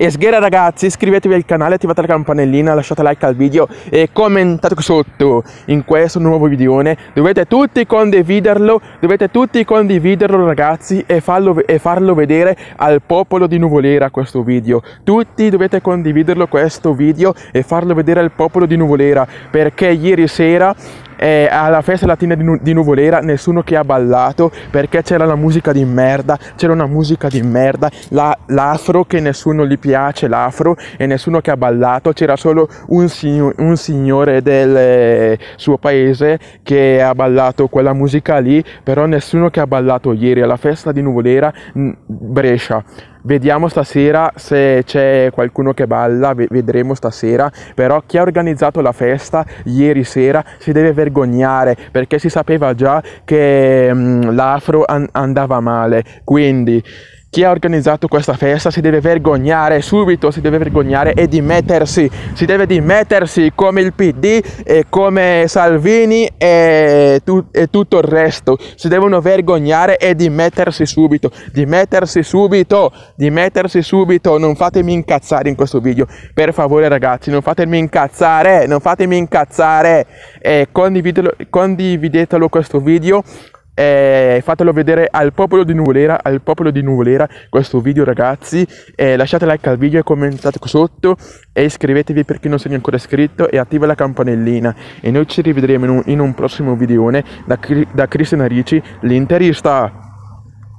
E sghera ragazzi, iscrivetevi al canale, attivate la campanellina, lasciate like al video e commentate qui sotto in questo nuovo videone. Dovete tutti condividerlo ragazzi e farlo vedere al popolo di Nuvolera questo video. Tutti dovete condividerlo questo video e farlo vedere al popolo di Nuvolera, perché ieri sera alla festa latina di Nuvolera nessuno che ha ballato, perché c'era la musica di merda, c'era una musica di merda, l'afro che nessuno gli piace, l'afro, e nessuno che ha ballato. C'era solo un signore del suo paese che ha ballato quella musica lì, però nessuno che ha ballato ieri alla festa di Nuvolera Brescia. Vediamo stasera se c'è qualcuno che balla, vedremo stasera. Però chi ha organizzato la festa ieri sera si deve vergognare, perché si sapeva già che l'afro andava male. Quindi chi ha organizzato questa festa si deve vergognare subito, si deve vergognare e dimettersi. Si deve dimettersi come il PD e come Salvini e tutto il resto. Si devono vergognare e dimettersi subito. Dimettersi subito. Dimettersi subito. Non fatemi incazzare in questo video. Per favore ragazzi, non fatemi incazzare. Non fatemi incazzare. Condividetelo questo video. Fatelo vedere al popolo di Nuvolera questo video ragazzi, lasciate like al video e commentate qui sotto e iscrivetevi per chi non si è ancora iscritto e attiva la campanellina, e noi ci rivedremo in un prossimo videone da Cristian Ricci, l'interista.